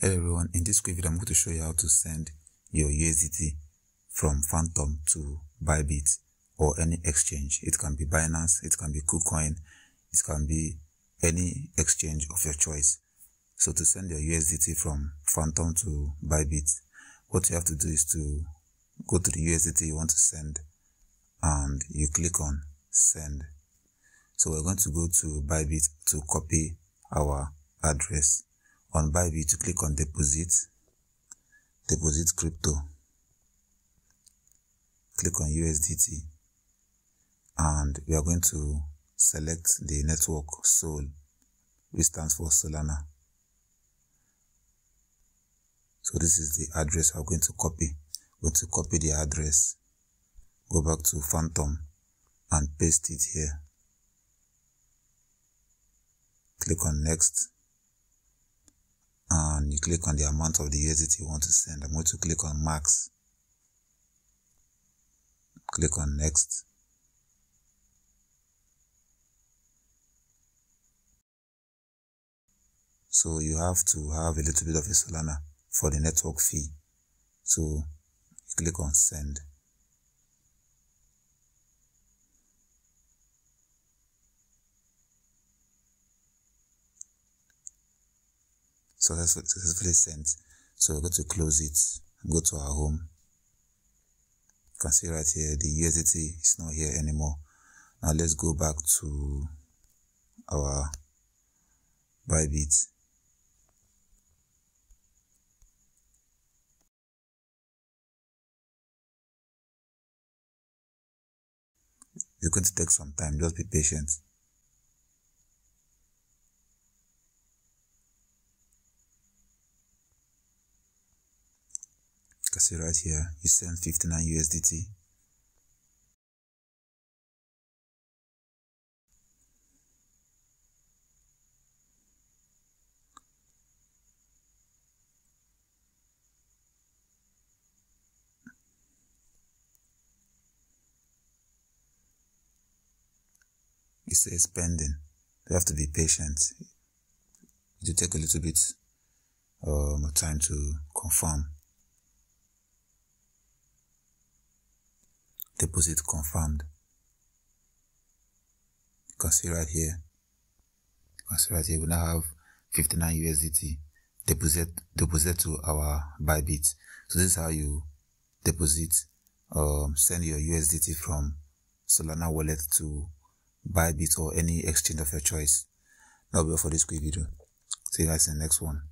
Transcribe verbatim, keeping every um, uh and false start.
Hello everyone, in this quick video I'm going to show you how to send your U S D T from Phantom to Bybit or any exchange. It can be Binance, it can be KuCoin, it can be any exchange of your choice. So to send your U S D T from Phantom to Bybit, what you have to do is to go to the U S D T you want to send and you click on send. So we're going to go to Bybit to copy our address. On Bybit, you click on deposit, deposit crypto, click on U S D T, and we are going to select the network Sol, which stands for Solana. So this is the address we're going to copy. We're going to copy the address, go back to Phantom and paste it here. Click on next. And you click on the amount of the U S D T you want to send. I'm going to click on max. Click on next. So you have to have a little bit of a Solana for the network fee. So you click on send. So that's successfully sent. So we're going to close it, go to our home. You can see right here, the U S D T is not here anymore. Now let's go back to our Bybit. It's going to take some time, just be patient. You can see right here, you send fifty-nine U S D T. It says pending. You have to be patient. It will take a little bit um, of time to confirm. Deposit confirmed. You can see right here. You can see right here. We now have fifty-nine U S D T deposit deposit to our Bybit. So this is how you deposit, um, send your U S D T from Solana wallet to Bybit or any exchange of your choice. That'll be all for this quick video. See you guys in the next one.